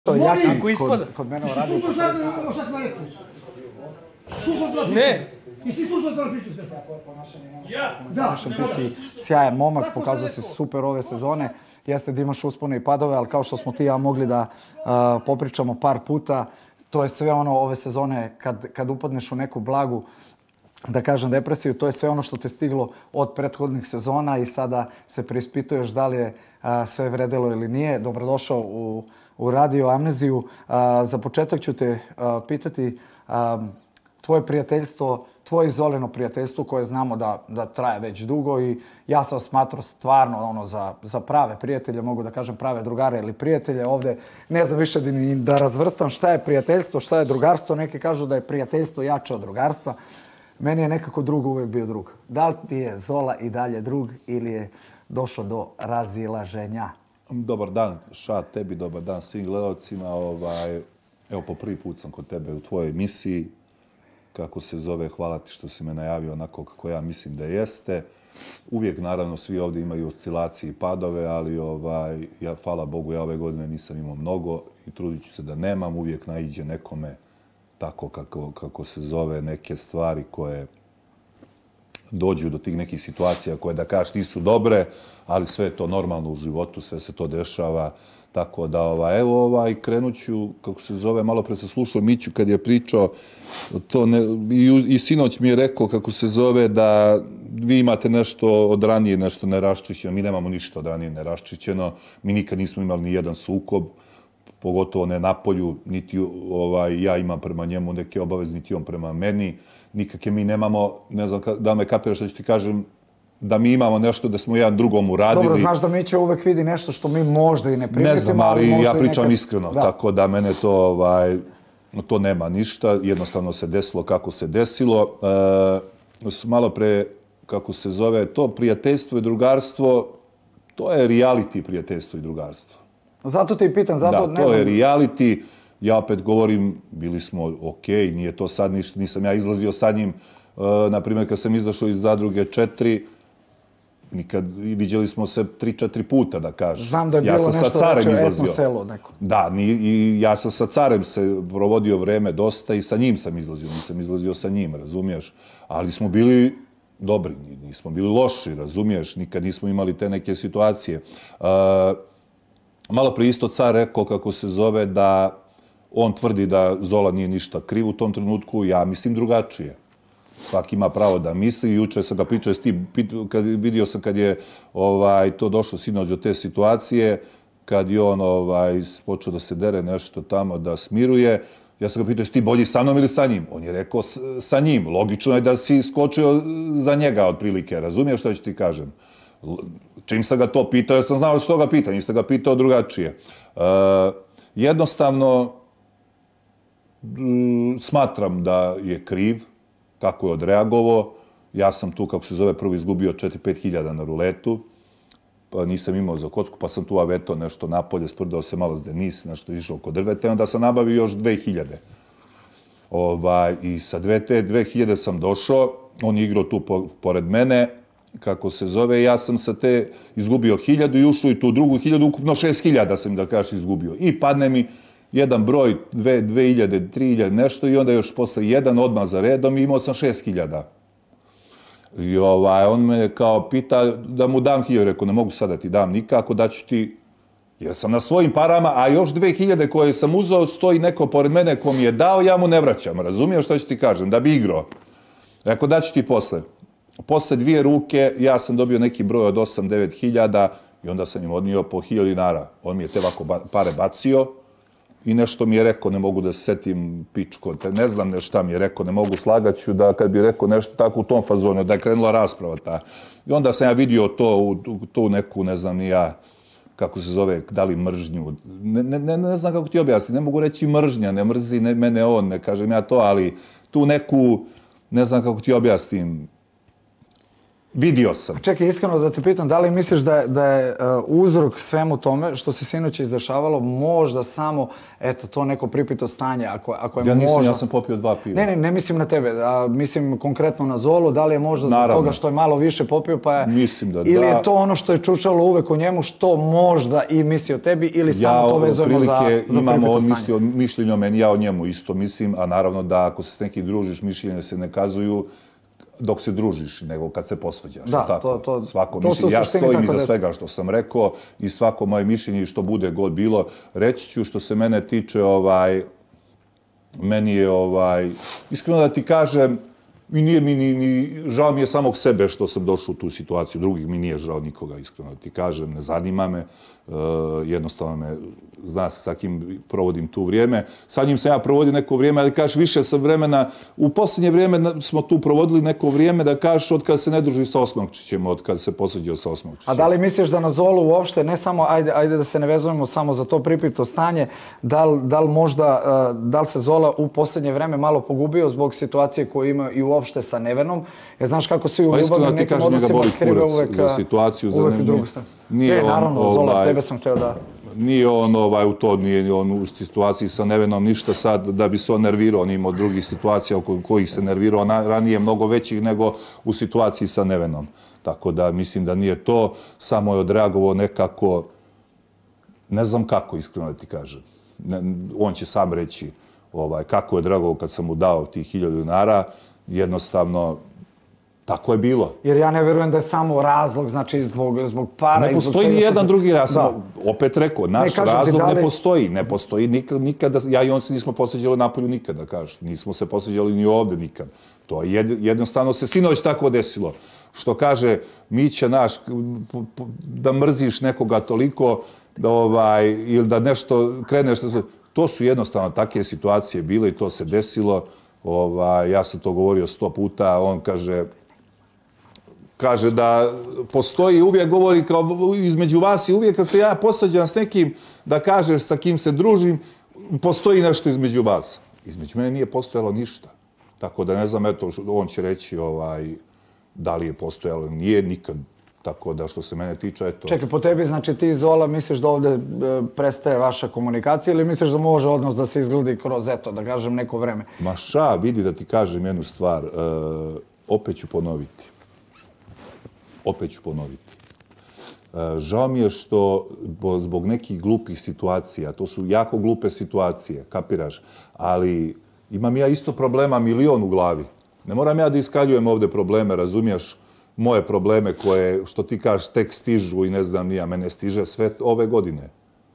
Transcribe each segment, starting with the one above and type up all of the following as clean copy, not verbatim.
Ako ispada. Kod mene u radiju... Slušao sam šta smo rekli. Slušao sam Ne. I si slušao sam priču sve. Da. Ti si sjajan momak, pokazao si super ove sezone. Jeste da imaš uspone i padove, ali kao što smo ti i ja mogli da popričamo par puta, to je sve ono ove sezone kad upadneš u neku blagu, da kažem, depresiju, to je sve ono što te stiglo od prethodnih sezona i sada se preispituješ da li je sve vredelo ili nije. Dobrodošao u Radio Amneziju. Za početak ću te pitati tvoje prijateljstvo, tvoje Zolino prijateljstvo koje znamo da traje već dugo i ja sam vas smatrao stvarno za prave prijatelje, mogu da kažem prave drugare ili prijatelje. Ovdje ne znam više ni da razvrstam šta je prijateljstvo, šta je drugarstvo. Neki kažu da je prijateljstvo jače od drugarstva. Meni je nekako drug uvijek bio drug. Da li ti je Zola i dalje drug ili je došlo do razilaženja? Dobar dan, tebi, dobar dan svim gledalcima. Evo, po prvi put sam kod tebe u tvojoj emisiji. Kako se zove, hvala ti što si me najavio onako kako ja mislim da jeste. Uvijek, naravno, svi ovdje imaju oscilacije i padove, ali ja, hvala Bogu, ja ove godine nisam imao mnogo i trudit ću se da nemam. Uvijek naiđe nekome tako kako se zove, neke stvari koje dođu do tih nekih situacija koje da kažeš nisu dobre, ali sve je to normalno u životu, sve se to dešava. Tako da, evo, krenut ću, kako se zove, malo pre sam slušao Miću kad je pričao, i sinoć mi je rekao, kako se zove, da vi imate nešto od ranije, nešto neraščišćeno. Mi nemamo ništa od ranije neraščišćeno, mi nikad nismo imali ni jedan sukob, pogotovo ne na polju, niti ja imam prema njemu neke obaveze, niti on prema meni. Nikakve mi nemamo, ne znam da me kapiraš što ću ti kažem, da mi imamo nešto da smo jedan drugom uradili. Dobro, znaš da Mića uvek vidi nešto što mi možda i ne primetimo. Ne znam, ali ja pričam iskreno, tako da mene to nema ništa. Jednostavno se desilo kako se desilo. Malo pre, kako se zove, to prijateljstvo i drugarstvo, to je reality prijateljstvo i drugarstvo. Zato te i pitam, zato ne znam. Da, to je reality. Ja opet govorim, bili smo okej, nije to sad ništa, nisam ja izlazio sa njim. Naprimjer, kad sam izašao iz Zadruge 4, viđeli smo se 3-4 puta, da kažem. Znam da je bilo nešto reče etno selo neko. Da, i ja sam sa carem se provodio vreme dosta i sa njim sam izlazio, nisam izlazio sa njim, razumiješ? Ali smo bili dobri, nismo bili loši, razumiješ? Nikad nismo imali te neke situacije. Malo prije isto car rekao, kako se zove, da on tvrdi da Zola nije ništa kriv u tom trenutku, ja mislim drugačije. Svaki ima pravo da misli. Juče sam ga pričao, vidio sam kad je to došlo sinoć do te situacije, kad je on počeo da se dere nešto tamo, da smiruje. Ja sam ga pitao, jesi ti bolji sa mnom ili sa njim? On je rekao sa njim. Logično je da si skočio za njega otprilike. Razumiješ što ću ti kažem? Čim sam ga to pitao, ja sam znao što ga pita, nisam ga pitao drugačije. Jednostavno, smatram da je kriv kako je odreagovao. Ja sam tu, kako se zove, prvo izgubio 4-5 hiljada na ruletu. Nisam imao za kocku, pa sam tu aveto nešto napolje, sprdao se malo s Denis, nešto išao oko drvete, onda sam nabavio još 2000. I sa te 2000 sam došao, on je igrao tu pored mene, kako se zove, ja sam sa te izgubio 1000 i ušao i tu drugu 1000, ukupno 6000 sam, da kažeš, izgubio. I padne mi jedan broj, 2000, 3000, nešto i onda još posle jedan odmah za redom i imao sam 6000. I on me kao pita da mu dam 1000, rekao ne mogu sad da ti dam nikako, da ću ti, jer sam na svojim parama, a još 2000 koje sam uzeo, stoji neko pored mene ko mi je dao, ja mu ne vraćam, razumiješ što ću ti kažem, da bi igrao. Rekao da ću ti posle. Posle 2 ruke ja sam dobio neki broj od 8-9 hiljada i onda sam im odnio po 1000 dinara. On mi je te ovako pare bacio i nešto mi je rekao, ne mogu da se setim pičko, ne znam šta mi je rekao, ne mogu slagaću da kad bi rekao nešto tako u tom fazonu, da je krenula rasprava ta. I onda sam ja vidio to neku, ne znam ni ja, kako se zove, da li mržnju, ne znam kako ti objasniti, ne mogu reći mržnja, ne mrzi mene on, ne kažem ja to, ali tu neku, ne znam kako ti objasnim, Vidio sam. Čekaj, iskreno da te pitam, da li misliš da je uzrok svemu tome što se sinoć izdešavalo možda samo, eto, to neko pripito stanje, ako je Ja nisam, možda... ja sam popio 2 piva. Ne mislim na tebe, mislim konkretno na Zolu, da li je možda zbog toga što je malo više popio pa je... Mislim da ili je to ono što je čučalo uvek u njemu, što možda i misli o tebi, ili samo to vezujemo za pripito stanje? Imamo on mišljenje o meni, ja o njemu isto mislim, a naravno da ako se s nekim družiš, mišljenje se ne kazuju dok se družiš, nego kad se posvađaš. Da, ja stojim iza svega što sam rekao i svako moje mišljenje i što bude god bilo. Reći ću što se mene tiče, meni je, iskreno da ti kažem, i nije mi ni žao mi je samog sebe što sam došao u tu situaciju, drugih mi nije žao nikoga, iskreno da ti kažem, ne zanima me, jednostavno me, zna se sa kim provodim tu vrijeme. Sa njim sam ja provodio neko vrijeme, ali kažeš više sam vremena, u posljednje vrijeme smo tu provodili neko vrijeme, da kažeš od kada se ne druži sa Osmokčićem, od kada se posvađao sa Osmokčićem. A da li misliš da na Zolu uopšte, ne samo, ajde da se ne vezujemo samo za to pripito stanje, da li se Zola u posljednje vrijeme malo pogubio zbog situacije koju ima i uopšte sa Nevenom? Jer znaš kako svi u ljubavnim nekim odnosima krive uvek drugu stranu. Naravno, Zola, tebe sam htio da... Nije on nije on u situaciji sa Nevenom ništa sad da bi se on nervirao, on imao drugih situacija oko kojih se nervirao ranije mnogo većih nego u situaciji sa Nevenom. Tako da mislim da nije to, samo je odreagovao nekako, ne znam kako, iskreno da ti kažem. On će sam reći kako je odreagovao kad sam mu dao tih 1000 dinara, jednostavno tako je bilo. Jer ja ne vjerujem da je samo razlog, znači zbog para... Ne postoji ni jedan drugi razlog. Opet rekao, naš razlog ne postoji. Ne postoji nikada. Ja i on se nismo posveđali napolju nikada, kažeš. Nismo se posveđali ni ovdje nikad. To je jednostavno se sinoć tako desilo. Što kaže Mića naš, da mrziš nekoga toliko, ili da nešto kreneš... To su jednostavno takve situacije bile i to se desilo. Ja sam to govorio 100 puta, on kaže da postoji, uvijek govori kao između vas i uvijek kad se ja posvađam s nekim, da kažeš sa kim se družim, postoji nešto između vas. Između mene nije postojalo ništa. Tako da ne znam, eto, on će reći da li je postojalo, nije nikad. Tako da što se mene tiče, eto... Čekaj, po tebi, znači ti Zola misliš da ovdje prestaje vaša komunikacija ili misliš da može odnos da se izgledi kroz, eto, da kažem, neko vreme? Ma vidi da ti kažem jednu stvar, opet ću ponoviti. Žao mi je što zbog nekih glupih situacija, to su jako glupe situacije, kapiraš, ali imam ja isto problema milion u glavi. Ne moram ja da iskaljujem ovdje probleme, razumiješ? Moje probleme koje, što ti kažeš, tek stižu i ne znam nija, mene stiže sve ove godine.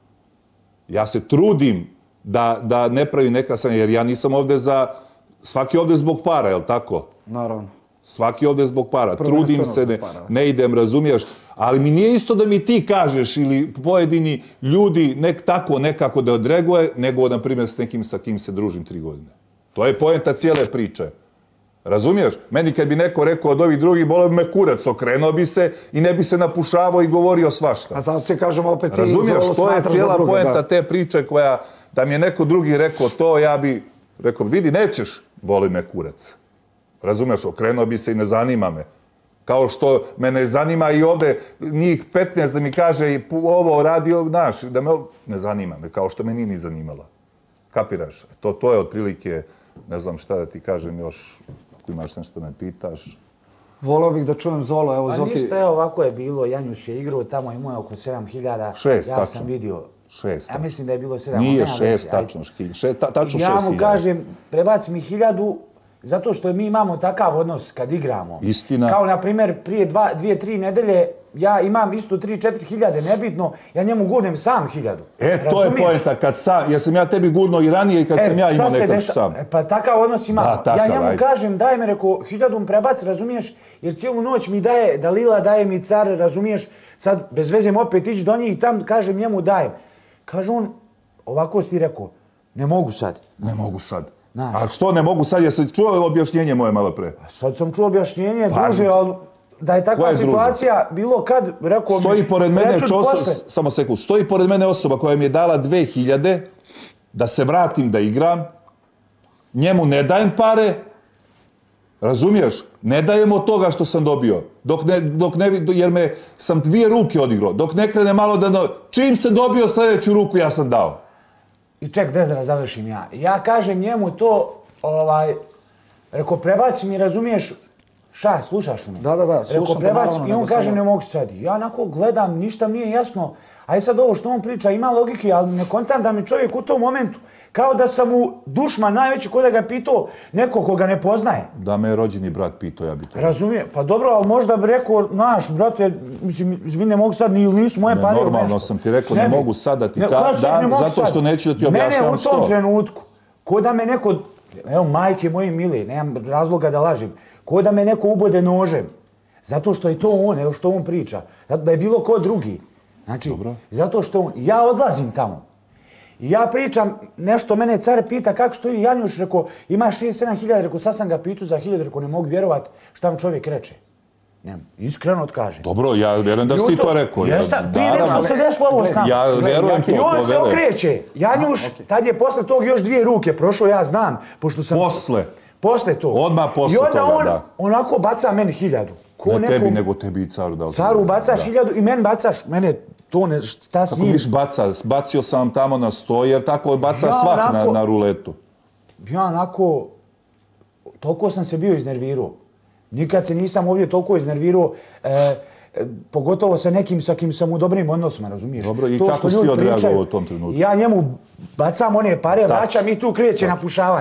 Ja se trudim da ne pravim neka stanja, jer ja nisam ovdje svaki ovdje zbog para, jel tako? Naravno. Svaki ovdje zbog para. Trudim se, ne idem, razumiješ? Ali mi nije isto da mi ti kažeš ili pojedini ljudi tako nekako da odreaguje, nego, na primjer, s nekim sa kim se družim 3 godine. To je poenta cijele priče. Razumiješ? Meni kad bi neko rekao od ovih drugih, bolio bi me kurac, okrenuo bi se i ne bi se napušavao i govorio svašta. A zato ti kažem opet ti... Razumiješ? To je cijela poenta te priče koja, da mi je neko drugi rekao to, ja bi rekao, vidi, nećeš, boli me kurac. Razumiješ? Okrenuo bi se i ne zanima me. Kao što me ne zanima i ovdje njih 15 da mi kaže ovo radi, znaš, da me ne zanima me, kao što me nije ni zanimala. Kapiraš? To je otprilike, ne znam šta da ti kažem još, ako imaš nešto me pitaš. Volio bih da čujem Zolo, evo Zoki. A ništa, evo ovako je bilo, Janjuš je igrao, tamo imao je oko 7000. 6, ja sam vidio. 6. Ja mislim da je bilo 7. Nije 6, tačno 6.000. Ja mu kažem, prebaci mi 1000, zato što mi imamo takav odnos kad igramo. Istina. Kao, na primjer, prije 2-3 nedelje, ja imam isto 3-4 hiljade, nebitno, ja njemu gurnem sam 1000. To je poenta, jesam ja tebi gurno i ranije i kad sam ja imao nekad sam. Pa takav odnos imamo. Ja njemu kažem, daj me, reko, 1000 prebaci, razumiješ, jer cijelu noć mi daje Dalila, daje mi Car, razumiješ, sad bez veze opet ići do njih i tam kažem njemu dajem. Kaže on, ovako si ti rekao, ne mogu sad. Ne mogu sad. A što ne mogu sad? Jesi čuo objašnjenje moje malo pre? Sad sam čuo objašnjenje, druže, ali da je takva situacija bilo kad, rekao mi... Stoji pored mene, samo sekund, stoji pored mene osoba koja mi je dala 2000 da se vratim da igram, njemu ne dajem pare, razumiješ? Ne dajem od toga što sam dobio. Jer sam 2 ruke odigrao. Dok ne krene malo da... Čim sam dobio sljedeću ruku, ja sam dao. I ček, da završim ja. Ja kažem njemu to, reko, prebaci mi, razumiješ, slušaš li me? Da, slušam. Reko, prebaci i on kaže, ne mogu sad. Ja onako gledam, ništa mi nije jasno. A sad ovo što on priča ima logike, ali ne kontam da mi čovjek u tom momentu, kao da sam mu dušman najveći, ko da ga je pitao neko koga ne poznaje. Da me je rođeni brat pitao, ja bi to... Razumije, pa dobro, ali možda bi rekao, naš, brate, mislim, vi ne mogu sad, nisu moje pare. Normalno sam ti rekao, ne mogu sad da ti dam, zato što neću da ti objašnjam što. Mene u tom trenutku, ko da me neko, evo majke moje mile, nemam razloga da lažem, ko da me neko ubode nožem, zato što je to on, evo što on priča, zato da je bilo ko drugi. Znači, zato što ja odlazim tamo. Ja pričam, nešto mene car pita kako stoji Janjuš, rekao, ima 6-7 hiljada, rekao, sad sam ga pitao za 1000, rekao, ne mogu vjerovat šta vam čovjek reče. Iskreno odkaže. Dobro, ja vjerujem da si ti to rekao. Prije nego što se desilo ovo s nama. Ja vjerujem to. I on se okreće. Janjuš, tad je posle tog još 2 ruke prošlo, ja znam, pošto sam... Posle tog. Odmah posle toga, da. I onda on onako baca meni 1000. Ne tebi, nego tebi i caru dao. Caru bacaš 1000 i meni bacaš, mene to ne, šta s njim? Kako viš bacio sam tamo na 100, jer tako baca svak na ruletu. Ja onako, toliko sam se bio iznervirao. Nikad se nisam ovdje toliko iznervirao, pogotovo sa nekim sa kim sam u dobrim odnosima, razumiješ? Dobro, i kako si odreagovao u tom trenutku? Ja njemu bacam one pare, vraćam i tu kreće napušavanje.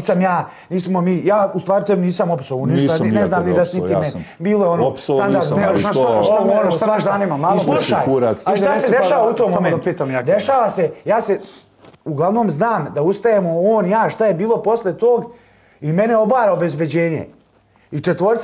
Nismo mi, ja u stvari tebi nisam opsovao ništa, ne znam ni da si ti me. Bilo je ono standardno. Šta me zanima, malo slušaj, i šta se dešava u tom momentu? Dešava se, ja se uglavnom znam da ustajemo on, ja, šta je bilo posle tog i mene obara obezbeđenje. I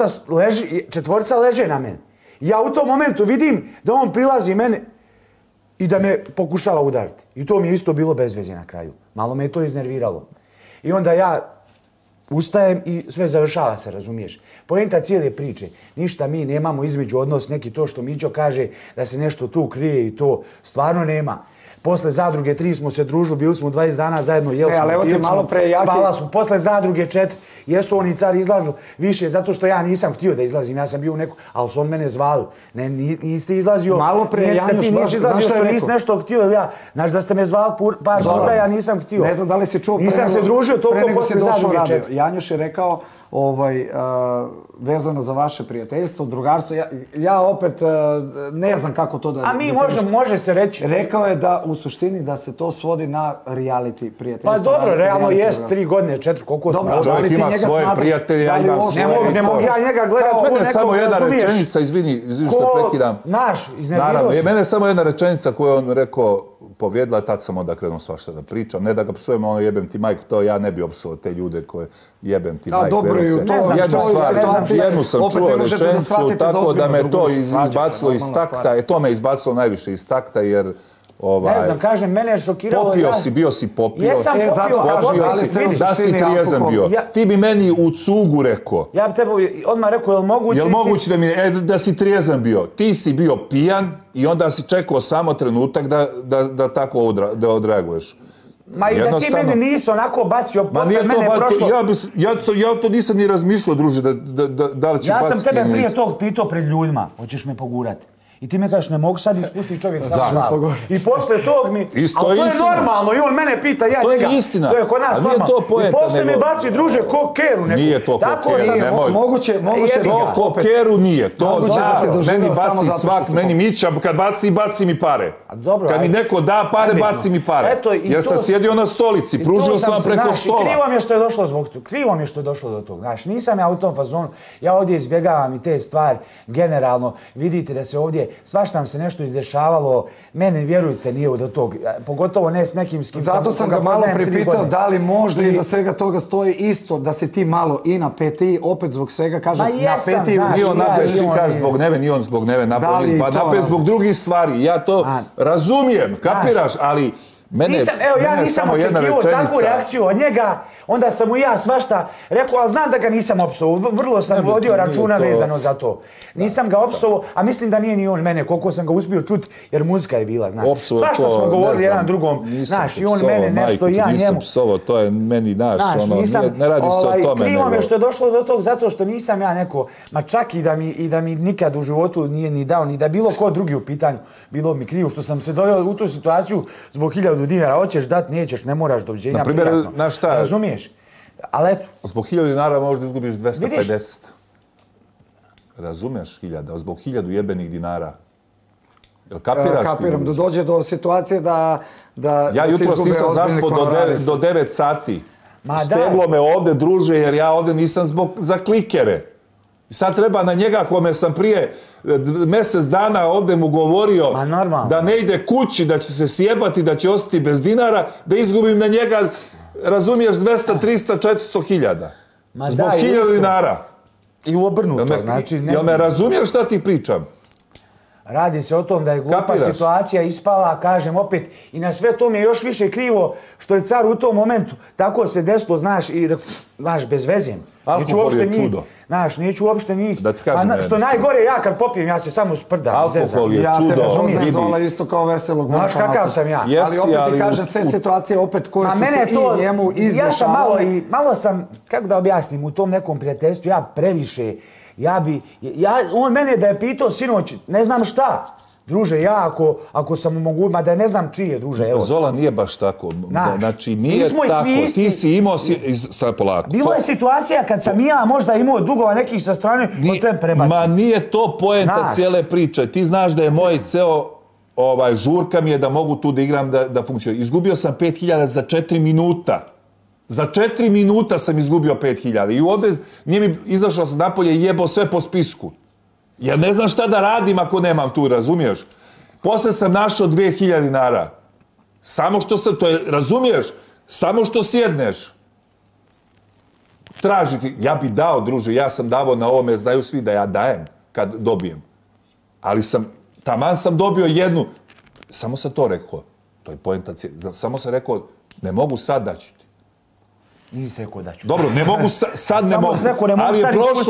četvorica leže na mene. Ja u tom momentu vidim da on prilazi mene i da me pokušava udariti. I to mi je isto bilo bez veze na kraju. Malo me je to iznerviralo. I onda ja ustajem i sve završava se, razumiješ. Poenta cijele priče. Ništa mi nemamo između odnos, neki to što Mićo kaže da se nešto tu krije i to stvarno nema. Posle Zadruge 3 smo se družili, bili smo 20 dana zajedno, jeli smo, spala smo. Posle Zadruge 4, jesu oni car izlazili više, zato što ja nisam htio da izlazim, ja sam bio u neku, ali su on mene zvali. Ne, niste izlazio, da ti nisi izlazio što nisi nešto htio, ili ja, znaš da ste me zvali par puta, ja nisam htio. Ne znam da li si čuo, nisam se družio toliko posle Zadruge 4. Janjuš je rekao, vezano za vaše prijateljstvo, drugarstvo, ja opet ne znam kako to da... A mi može se reći. Rekao je da u suštini da se to svodi na reality prijateljstvo. Pa dobro, realno jest 3 godine, 4, koliko smo... Dobro, čovjek ima svoje prijatelje, ja imam svoje... Ne mogu ja njega gledati ko nekog, mene samo jedna rečenica, izvini što prekidam. Naš, iznervirao si. Mene samo jedna rečenica koju on rekao, povrijedila, tad sam onda krenuo svašta da pričam. Ne da ga psujem, ono jebem ti majku, to ja ne bi opsuo te ljude koje jebem ti majku. Dobro, i u to, jednu sam čuo rečenicu, tako da me to izbacilo iz takta, to me izbacilo najviše iz takta, jer... Ne znam, kažem, mene je šokiralo... Popio si, bio si popio. Jesam popio, da si trijezan bio. Ti bi meni u cugu rekao. Ja bi tebe odmah rekao, je li moguće... Je li moguće da si trijezan bio? Ti si bio pijan i onda si čekao samo trenutak da tako odreaguješ. Ma i da ti meni nisi onako bacio, posle mene je prošlo... Ja to nisam ni razmišljao, druže, da li će baciti. Ja sam tebe prije tog pitao pred ljudima, hoćeš me pogurati. I ti me kažeš, ne mogu sad ispustiti čovjek sa slavu. I posle tog mi... Ali to je normalno. I on mene pita, ja njega. To je istina. To je kod nas normalno. I posle mi baci, druže, ko keru neku. Nije to ko keru, nemoj. Moguće to ko keru nije. To meni baci svak, meni Mića, kad baci mi pare. Kad mi neko da pare, baci mi pare. Jer sam sjedio na stolici, pružio sam vam preko stola. Krivo mi je što je došlo zbog toga. Krivo mi je što je došlo do toga. Znaš, nisam ja u tom fazonu. Ja ovdje izbjegavam i te stvari. Generalno, vidite da se ovdje svašta nam se nešto izdešavalo, mene, vjerujte, nije do tog, pogotovo ne s nekim s kim zato sam ga malo pripitao da li možda iza svega toga stoji isto, da si ti malo i na peti, opet zbog svega, kažem, na peti... Nije on napet, ti kažeš zbog neve, nije on zbog neve napet zbog drugih stvari. Ja to razumijem, kapiraš, ali Ja nisam očekivao takvu reakciju od njega, onda sam mu ja svašta rekao, ali znam da ga nisam opsovao, vrlo sam vodio računa vezano za to. Nisam ga opsovao, a mislim da nije ni on mene, koliko sam ga uspio čuti, jer muzika je bila, znaš. Svašta smo govorili jedan drugom, znaš, i on mene nešto, i ja njemu. Nisam psovao, to je meni naš, ne radi se o tome. Krivo me što je došlo do tog, zato što nisam ja neko, ma čak i da mi nikad u životu nije ni dao, ni da bilo ko drugi u pitanju, bilo mi krivo što sam se doveo u tu situaciju zbog 1000 dinara, hoćeš dat, nećeš, ne moraš, doviđenja, prijatno. Znaš šta? Razumiješ? Ali eto. Zbog 1000 dinara možda izgubiš 250. Razumiješ 1000, zbog 1000 jebenih dinara. Jel kapiraš? Kapiram, da dođe do situacije da ja jutros nisam zaspao do 9 sati. Steglo me ovde, druže, jer ja ovde nisam za klikere. I sad treba na njega kome sam prije mjesec dana ovdje mu govorio da ne ide kući, da će se sjebati, da će ostati bez dinara, da izgubim na njega, razumiješ, 200, 300, 400 hiljada. Zbog 1000 dinara. I obrnuto. Jel me razumiješ šta ti pričam? Radi se o tom da je glupa situacija ispala, kažem opet, i na sve to mi je još više krivo što je car u tom momentu tako se desilo, znaš, bez veze. Alkohol je čudo. Znaš, neću uopšte njih. Da ti kažem, što najgore, ja kad popijem, ja se samo sprdam. Alkohol je čudo. Ja te razumim, Zola, isto kao veselog momka. Znaš kakav sam ja. Ali opet ti kažem sve situacije opet koje su se i njemu izdešavale. Ja sam malo sam, kako da objasnim, u tom nekom prijateljstvu, ja previše, on mene da je pitao sinoć, ne znam šta, druže, ja ako sam mu mogu, ma da ne znam čije, druže, evo. Zola nije baš tako, znači nije tako, ti si imao, sad polako. Bilo je situacija kad sam ja možda imao dugova nekih sa strane, to je prebacio. Ma nije to poenta cijele priče, ti znaš da je moj ceo žurka mi je da mogu tu da igram, da funkcionuje. Izgubio sam 5000 za 4 minuta. Za 4 minuta sam izgubio 5000 i ovdje nije mi izašao sam napolje i jebao sve po spisku. Jer ne znam šta da radim ako nemam tu, razumiješ? Posle sam našao 2000 dinara. Samo što sam, to je, razumiješ? Samo što sjedneš. Tražiti, ja bi dao, druže, ja sam davao na ovome, znaju svi da ja dajem kad dobijem. Ali taman sam dobio jednu, samo sam to rekao. To je poenta, samo sam rekao, ne mogu sad daći. Nisi rekao da ću. Dobro, ne mogu sad, ne mogu. Ali je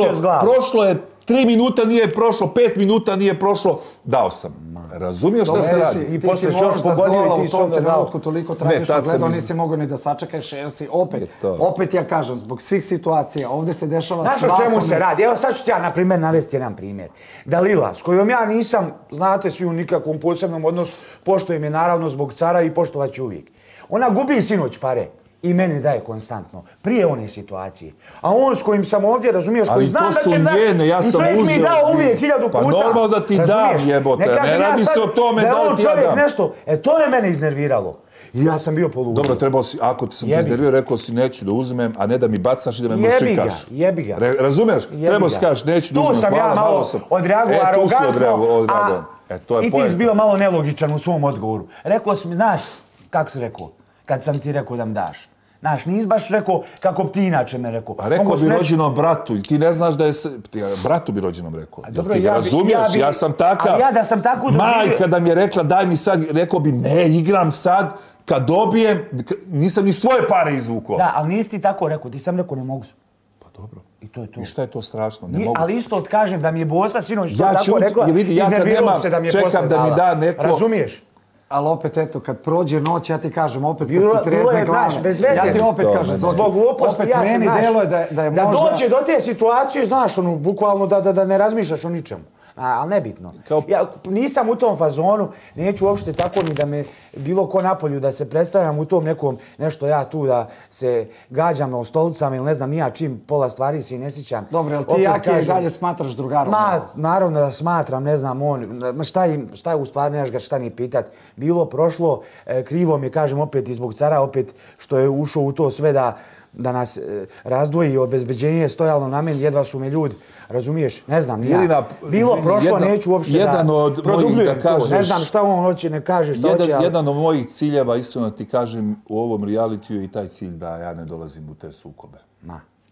prošlo je 3 minuta nije prošlo, 5 minuta nije prošlo, dao sam. Razumiješ šta se radi? I posle što još pogodio i ti su onda dao. Toliko tragično gledao, nisi mogao ni da sačekaš, jer si opet ja kažem, zbog svih situacija, ovdje se dešava svakome. Znaš o čemu se radi? Evo sad ću ti ja, na primjer, navesti jedan primjer. Dalila, s kojom ja nisam, znate svi, u nikakvom posebnom odnosu, poštujem je naravno zbog cara i poštovat ću uvijek. Ona gubi sinoć pare. I meni daje konstantno. Prije one situacije. A on s kojim sam ovdje, razumiješ, koji znam da će da... Ali to su njene, ja sam uzeo... I čovjek mi dao uvijek 1000 puta. Pa normalno da ti dam, jebote. Ne radi se o tome da li ti ja dam. Nešto, to je mene iznerviralo. I ja sam bio poludio. Dobro, trebao si, ako sam te iznervio, rekao si neću da uzmem, a ne da mi bacaš i da me mršikaš. Jebi ga. Razumiješ? Trebao si kažeš, neću da uzmem, tu sam ja malo odreagovao arogantno, i ti si bio malo nelogičan u svom odgovoru. Rekao si mi, znaš, kako si rekao? Kad sam ti rekao da mi daš. Znaš, nisi baš rekao kako bi ti inače me rekao. Pa rekao bi rođenom bratu i ti ne znaš da je... Bratu bi rođenom rekao. Dobro, ti ga razumiješ, ja sam takav. Ali ja da sam tako doživio... Majka da mi je rekla daj mi sad, rekao bi ne, igram sad, kad dobijem, nisam ni svoje pare izvukao. Da, ali nisi ti tako rekao, ti sam rekao ne mogu. Pa dobro. I to je to. I šta je to strašno? Ne mogu. Ali isto kažem da mi je Bosa sinoć to tako rekla, iznervirao se da mi je posle dala. Razumiješ? Ali opet, eto, kad prođe noć, ja ti kažem, opet kad si trezne glave, ja ti opet kažem, zbog gluposti, ja se, znaš, da dođe do te situacije, znaš, bukvalno da ne razmišljaš o ničemu. Ali nebitno. Ja nisam u tom fazonu, neću uopšte tako ni da me bilo ko napolju, da se predstavljam u tom nekom, nešto ja tu da se gađam o stolicama ili ne znam nija čim, pola stvari si ne sjećam. Dobro, ali ti Jake i dalje smatraš drugarom? Ma, naravno da smatram, ne znam, šta je u stvari, nemaš ga šta ni pitat. Bilo, prošlo, krivo mi kažem opet i zbog cara, opet što je ušao u to sve da nas razdvoji, obezbeđenje stojalo na meni, jedva su me ljudi, razumiješ, ne znam, ja. Bilo, prošlo, neću uopšte da produbljujem to, ne znam šta on hoće, ne kaže šta hoće. Jedan od mojih ciljeva, iskreno ti kažem, u ovom realitiju je i taj cilj da ja ne dolazim u te sukobe.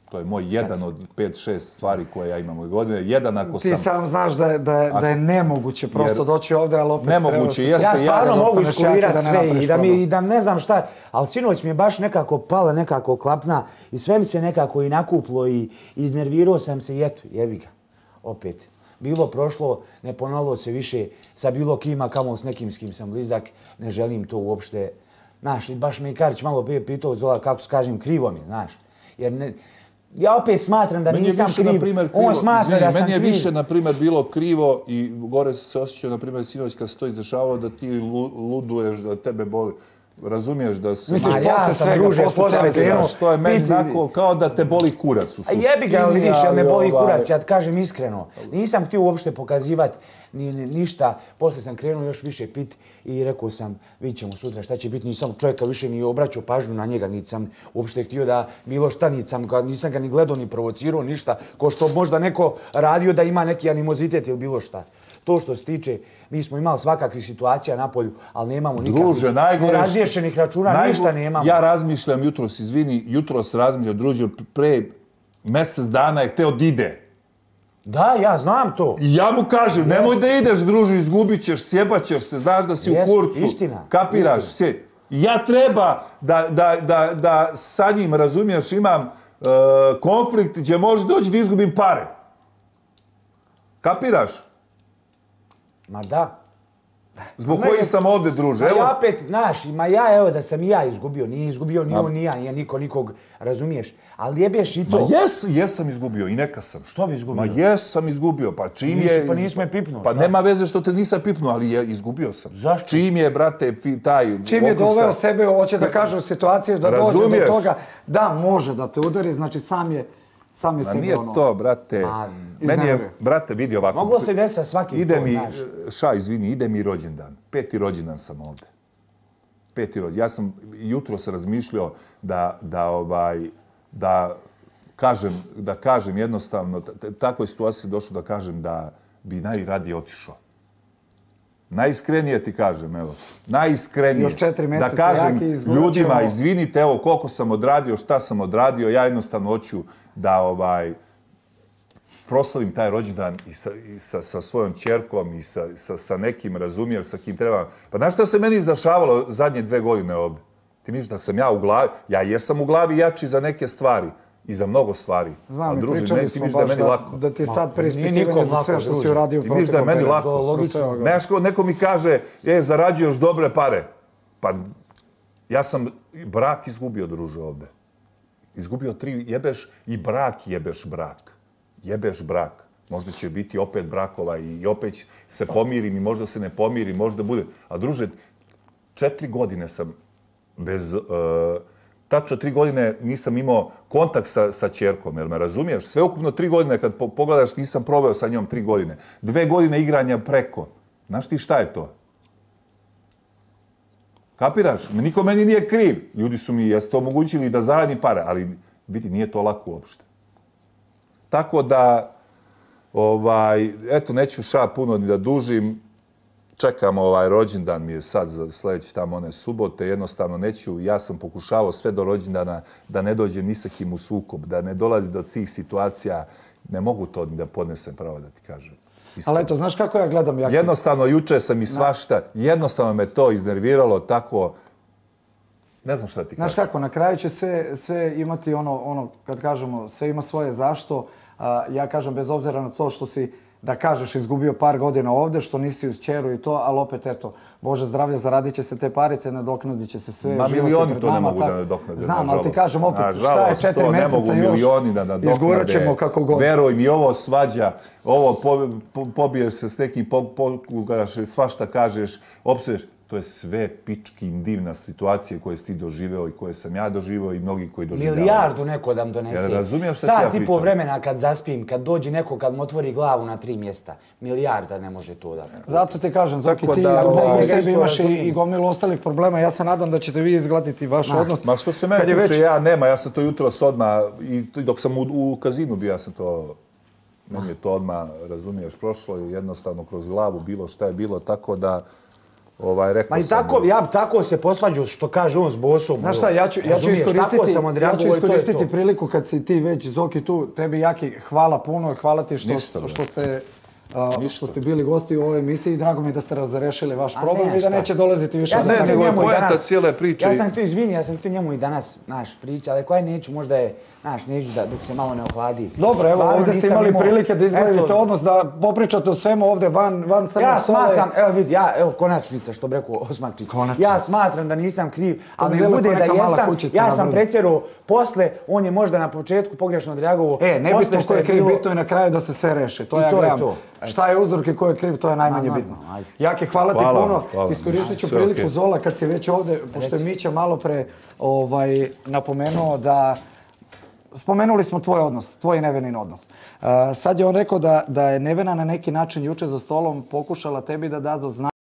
To je moj jedan od 5-6 stvari koje ja imam ove godine. Jedan ako sam... Ti sam znaš da je nemoguće prosto doći ovdje, ali opet nemoguće, jeste, ja stvarno mogu iskulirati sve i da ne znam šta, ali sinoć mi je baš nekako pala, nekako klapna i sve mi se nekako i nakuplo i iznervirao sam se i eto, jebi ga, opet. Bilo prošlo, ne ponovilo se više sa bilo kima, kamo s nekim s kim sam blizak, ne želim to uopšte. Znaš, baš me i Karić malo pitao, Zola, kako se kažem, krivo mi, znaš. Jer ne, ja opet smatram da nisam kriv, on smatra da sam kriv. Meni je više, na primjer, bilo krivo i gore se osjećao, na primjer, sinoć kad se to izdešavalo, da ti luduješ, da tebe boli. Razumiješ da se... Misliš, ja sam druže, posle krenuo. Što je meni tako, kao da te boli kurac u suštini. Jebi ga, vidiš, jel me boli kurac, ja ti kažem iskreno. Nisam htio uopšte pokazivati ništa. Posle sam krenuo još više pit i rekao sam, vidit ćemo sutra šta će biti. Nisam čovjeka više ni obraćao pažnju na njega, niti sam uopšte htio da bilo šta, nisam ga ni gledao, ni provocirao, ništa. Ko što možda neko radio da ima neki animozitet ili bilo šta. To što se tiče, mi smo imali svakakvih situacija na polju, ali nemamo nikakvih nerazriješenih računa, ništa nemamo. Ja razmišljam jutros, izvini, jutros razmišljam, druže, pre mjesec dana je hteo da ide. Da, ja znam to. I ja mu kažem, nemoj da ideš, druže, izgubit ćeš, sjebat ćeš se, znaš da si u kurcu. Istina. Kapiraš? Ja treba da sa njim, razumiješ, imam konflikt gdje može doći da izgubim pare. Kapiraš? Ma da. Zbog kojih sam ovdje, druže. Ja opet, znaš, evo da sam i ja izgubio. Nije izgubio ni on, ni ja, nije niko nikog, razumiješ. Ali jebeš i to. Ma jesam izgubio i neka sam. Što bi izgubio? Ma jesam izgubio, pa čim je... Pa nismo je pipnuo. Pa nema veze što te nisam pipnuo, ali izgubio sam. Zašto? Čim je, brate, taj... Čim je doveo sebe, hoće da kaže u situaciju da dođe do toga da može da te udari, znači sam je sebe nije to, brate. Meni je, brate, vidi ovako. Moglo se desiti svaki put, znaš. Ide mi rođendan. 5. rođendan sam ovdje. 5. rođendan. Ja sam jutro se razmišljao da kažem jednostavno, tako je situacija došlo da kažem da bi najradije otišao. Najiskrenije ti kažem, evo. Najiskrenije. Još 4 mjeseca da kažem ljudima, izvinite, evo koliko sam odradio, šta sam odradio, ja jednostavno hoću da proslavim taj rođendan i sa svojom ćerkom i sa nekim, razumiješ, sa kim treba. Pa znaš šta se meni izdašavalo zadnje 2 godine ovdje? Ti misliš da sam ja u glavi, ja jesam u glavi jači za neke stvari i za mnogo stvari. Znam, i pričali smo baš da ti sad preispitivanje za sve što si uradio. Ti misliš da je meni lako. Neko mi kaže, zarađuješ dobre pare. Pa ja sam brak izgubio, druže, ovdje. Izgubio 3, jebeš i brak jebeš brak. Jebeš brak. Možda će biti opet brakova i opet se pomirim i možda se ne pomirim, možda bude. A druže, 4 godine sam bez... Tačno 3 godine nisam imao kontakt sa ćerkom, jel me razumiješ? Sveukupno 3 godine, kad pogledaš, nisam proveo sa njom 3 godine. 2 godine igranja preko. Znaš ti šta je to? Kapiraš? Niko meni nije kriv. Ljudi su mi jeste omogućili da zaradim pare, ali vidi, nije to lako uopšte. Tako da, eto, neću puno ni da dužim. Čekam rođendan mi je sad za sljedeći tamo one subote, jednostavno neću, ja sam pokušavao sve do rođendana da ne dođem ni sa kim u sukob, da ne dolazi do tih situacija, ne mogu to da podnesem, pravo da ti kažem. Ali eto, znaš kako ja gledam? Jednostavno, juče sam i svašta, jednostavno me to iznerviralo tako, ne znam šta ti kažem. Znaš kako, na kraju će sve imati ono, kad kažemo, sve ima svoje zašto. Ja kažem, bez obzira na to što si, da kažeš, izgubio par godina ovdje, što nisi uz ćeru i to, ali opet, eto, Bože zdravlje, zaradit će se te parice, nadoknadit će se sve. Ma milioni to ne mogu da nadoknade, znam, ali ti kažem opet, šta je 4 mjeseca još, izgorat ćemo kako god. Veruj mi, ovo svađa, ovo pobiješ se s nekim, svašta kažeš, opsuješ. To je sve pički divna situacija koje si ti doživeo i koje sam ja doživeo i mnogi koji doživljavaju. Milijardu neko da mi donese. Razumiješ šta ti ja pričam? Sat i pol vremena kad zaspim, kad dođe neko, kad mu otvori glavu na 3 mjesta. Milijarda ne može to da. Zato ti kažem, Zoki, ti u sebi imaš i gomilu ostalih problema. Ja se nadam da ćete vi izgladiti vaš odnos. Ma što se mene tiče, ja sam to jutros odmah, i dok sam u kazinu bio, ja sam to, meni je to odmah, razumiješ, prošlo i jednostavno kroz glavu bilo šta je bilo, tako da rekao sam. Ja bi tako se posvađao što kaže on s bosom. Znaš šta, ja ću iskoristiti priliku kad si ti već Zoki tu, tebi Jaki hvala puno i hvala ti što ste bili gosti u ovoj emisiji. Drago mi je da ste razrešili vaš problem i da neće dolaziti više. Ja sam tu njemu i danas priča, ali koja neću, možda je, neću dok se malo ne ohladi. Dobro, evo ovdje ste imali prilike da izgledate odnos, da popričate o svemu ovdje van Crnog Sola. Ja smatram, evo konačnica što bi rekao Osmakčić. Ja smatram da nisam kriv, ali mi bude da jesam, ja sam pretjerao posle, on je možda na početku pogrešno odreagovao. Nebitno ko je kriv, bitno je na kraju da se sve reši. To ja gledam. Šta je uzrok i ko je kriv, to je najmanje bitno. Jaki, hvala ti puno. Iskoristit ću priliku Zola kad si već ovdje, pošto je Mića malo pre napomenuo da spomenuli smo tvoj odnos, tvoj i Nevenin odnos. Sad je on rekao da je Nevena na neki način juče za stolom pokušala tebi da da do znanja